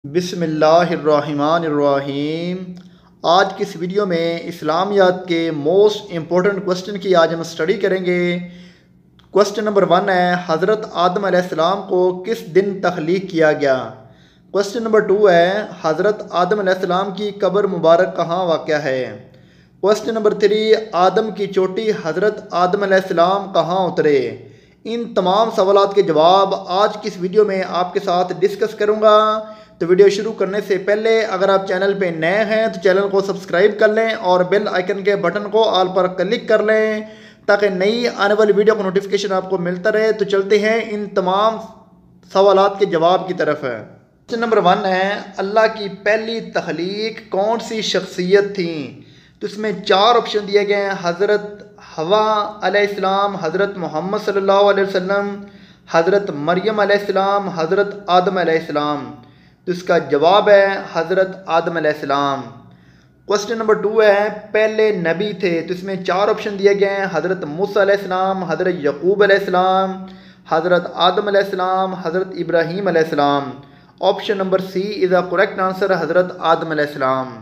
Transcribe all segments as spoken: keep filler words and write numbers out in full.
बिस्मिल्लाहिर्रहमानिर्रहीम। आज की इस वीडियो में इस्लामियात के मोस्ट इम्पोर्टेंट क्वेश्चन की आज हम स्टडी करेंगे। क्वेश्चन नंबर वन है, हज़रत आदम अलैहिस्सलाम को किस दिन तख्लीक किया गया। क्वेश्चन नंबर टू है, हज़रत आदम अलैहिस्सलाम की कब्र मुबारक कहाँ वाक़या है। क्वेश्चन नंबर थ्री, आदम की चोटी हज़रत आदम अलैहिस्सलाम कहाँ उतरे। इन तमाम सवालात के जवाब आज की इस वीडियो में आपके साथ डिस्कस करूँगा। तो वीडियो शुरू करने से पहले अगर आप चैनल पे नए हैं तो चैनल को सब्सक्राइब कर लें और बेल आइकन के बटन को ऑल पर क्लिक कर लें ताकि नई आने वाली वीडियो का नोटिफिकेशन आपको मिलता रहे। तो चलते हैं इन तमाम सवालात के जवाब की तरफ। है क्वेश्चन नंबर वन है, अल्लाह की पहली तख्लीक कौन सी शख्सियत थी। तो इसमें चार ऑप्शन दिए गए हैं, हज़रत हवा अलैहिस्सलाम, हज़रत मोहम्मद सल्लल्लाहु अलैहि वसल्लम, हज़रत मरियम अलैहिस्सलाम, हज़रत आदम अलैहिस्सलाम। तो इसका जवाब है हज़रत आदम अलैहिस्सलाम। क्वेश्चन नंबर टू है, पहले नबी थे। तो इसमें चार ऑप्शन दिए गए हैं, हज़रत मूसा अलैहिस्सलाम, हज़रत यकूब अलैहिस्सलाम, हज़रत आदम अलैहिस्सलाम, हज़रत इब्राहीम अलैहिस्सलाम। Option number C is the correct answer, हज़रत आदम अलैहिस्सलाम।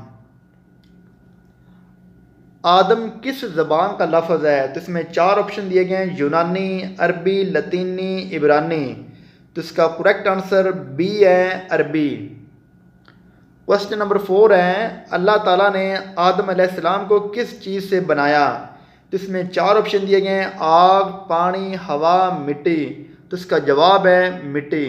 आदम किस ज़बान का लफ्ज़ है। तो इसमें चार ऑप्शन दिए गए हैं, यूनानी, अरबी, लतीनी, इब्रानी। तो इसका करेक्ट आंसर बी है, अरबी। क्वेश्चन नंबर फोर है, अल्लाह ताला ने आदम अलैहिस्सलाम को किस चीज़ से बनाया। तो इसमें चार ऑप्शन दिए गए हैं, आग, पानी, हवा, मिट्टी। तो इसका जवाब है मिट्टी।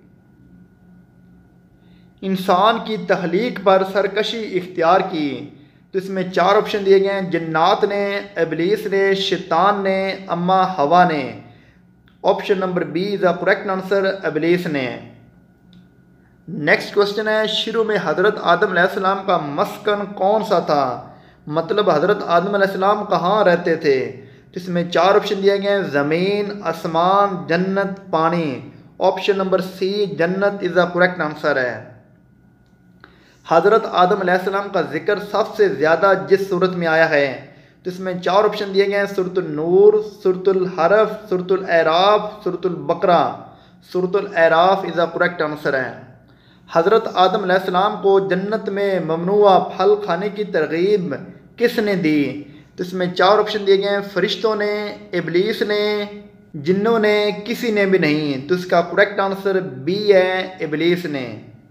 इंसान की तख्लीक पर सरकशी इख्तियार की। तो इसमें चार ऑप्शन दिए गए हैं, जिन्नात ने, इब्लीस ने, शैतान ने, अम्मा हवा ने। Option number B is the correct answer, इब्लीस ने। नेक्स्ट क्वेश्चन है, शुरू में हज़रत आदम अलैहिस्सलाम का मस्कन कौन सा था। मतलब हज़रत आदम अलैहिस्सलाम कहाँ रहते थे। तो इसमें चार ऑप्शन दिए गए हैं, ज़मीन, आसमान, जन्नत, पानी। ऑप्शन नंबर सी जन्नत इज़ द करेक्ट आंसर है। हज़रत आदम अलैहिस्सलाम का जिक्र सबसे ज़्यादा जिस सूरत में आया है। तो इसमें चार ऑप्शन दिए गए हैं, सूरतुल नूर, सूरतुल हरफ, सूरतुल एराफ, सूरतुल बकरा। सूरतुल एराफ इज़ द करेक्ट आंसर है। हज़रत आदम अलैहिस्सलाम को जन्नत में ममनुआ फल खाने की तरगीब किसने दी। तो इसमें चार ऑप्शन दिए गए हैं, फरिश्तों ने, इब्लीस ने, जिन्नों ने, किसी ने भी नहीं। तो इसका करेक्ट आंसर बी है, इब्लीस ने।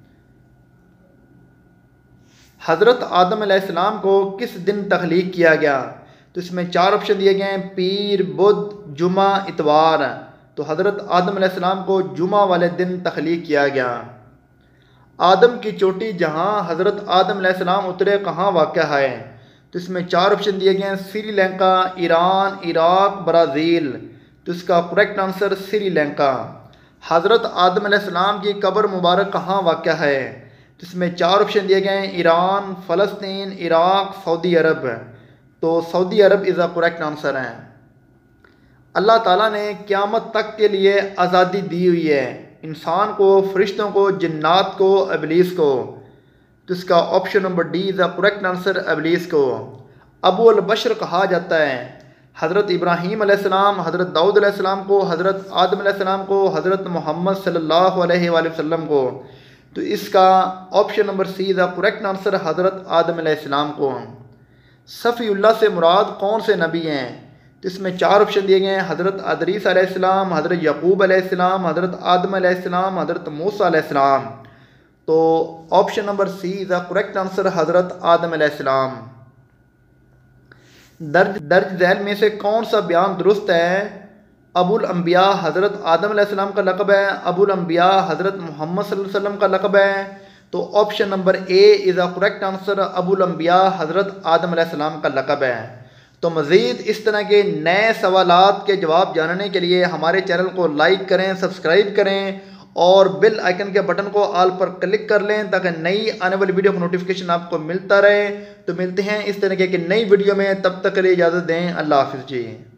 हज़रत आदम अलैहिस्सलाम को किस दिन तख्लीक किया गया। तो इसमें चार ऑप्शन दिए गए हैं, पीर, बुध, जुमा, इतवार। तो हज़रत आदम अलैहिस्सलाम को जुमा वाले दिन तख्लीक किया गया। आदम की चोटी जहाँ हज़रत आदम अलैहिस्सलाम उतरे कहाँ वाक़या है। तो इसमें चार ऑप्शन दिए गए हैं, श्रीलंका, ईरान, इराक, ब्राज़ील। तो इसका करेक्ट आंसर श्रीलंका। हज़रत आदम अलैहिस्सलाम की कब्र मुबारक कहाँ वाक़या है। तो इसमें चार ऑप्शन दिए गए हैं, ईरान, फ़लस्तीन, इराक, सऊदी अरब। तो Saudi Arab is the correct answer है। अल्लाह ताला ने क़यामत तक के लिए आज़ादी दी हुई है, इंसान को, फरिश्तों को, जिन्नात को, इब्लीस को। तो इसका option number D is the correct answer, इब्लीस को। अबू अल बशर कहा जाता है हज़रत इब्राहीम अलैहिस्सलाम, हज़रत दाऊद अलैहिस्सलाम को, हज़रत आदम अलैहिस्सलाम को, हज़रत मोहम्मद सल्लल्लाहु अलैहि वसल्लम को। तो इसका option number C is the correct answer, हज़रत आदम अलैहिस्सलाम को। सफ़ीउल्लाह से मुराद कौन से नबी हैं। तो इसमें चार ऑप्शन दिए गए हैं, हज़रत अदरीस अलैहिस्सलाम, हज़रत यकूब अलैहिस्सलाम, हज़रत आदम अलैहिस्सलाम, हज़रत मूसा अलैहिस्सलाम। तो option number C is the correct answer, हज़रत आदम अलैहिस्सलाम। दर्ज दर्ज झैल में से कौन सा बयान दुरुस्त है। अबुल अंबिया हज़रत आदम अलैहिस्सलाम का लक़ब है, अबुल अंबिया हज़रत मोहम्मद सल्लल्लाहु अलैहि वसल्लम का लक़ब है। तो option number A is the correct answer, अबुल अंबिया हज़रत आदम अलैहिस्सलाम का लक़ब है। तो मज़ीद इस तरह के नए सवालात के जवाब जानने के लिए हमारे चैनल को लाइक करें, सब्सक्राइब करें और बेल आइकन के बटन को ऑल पर क्लिक कर लें ताकि नई आने वाली वीडियो का नोटिफिकेशन आपको मिलता रहे। तो मिलते हैं इस तरह की नई वीडियो में, तब तक के लिए इजाज़त दें। अल्लाह हाफ़िज़ जी।